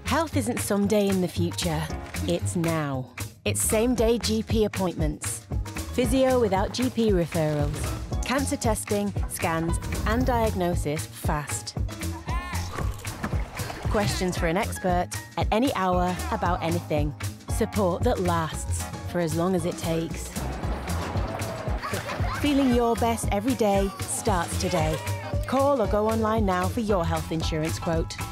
Health isn't someday in the future, it's now. It's same-day GP appointments, physio without GP referrals, cancer testing, scans and diagnosis fast. Questions for an expert at any hour about anything. Support that lasts for as long as it takes. Feeling your best every day starts today. Call or go online now for your health insurance quote.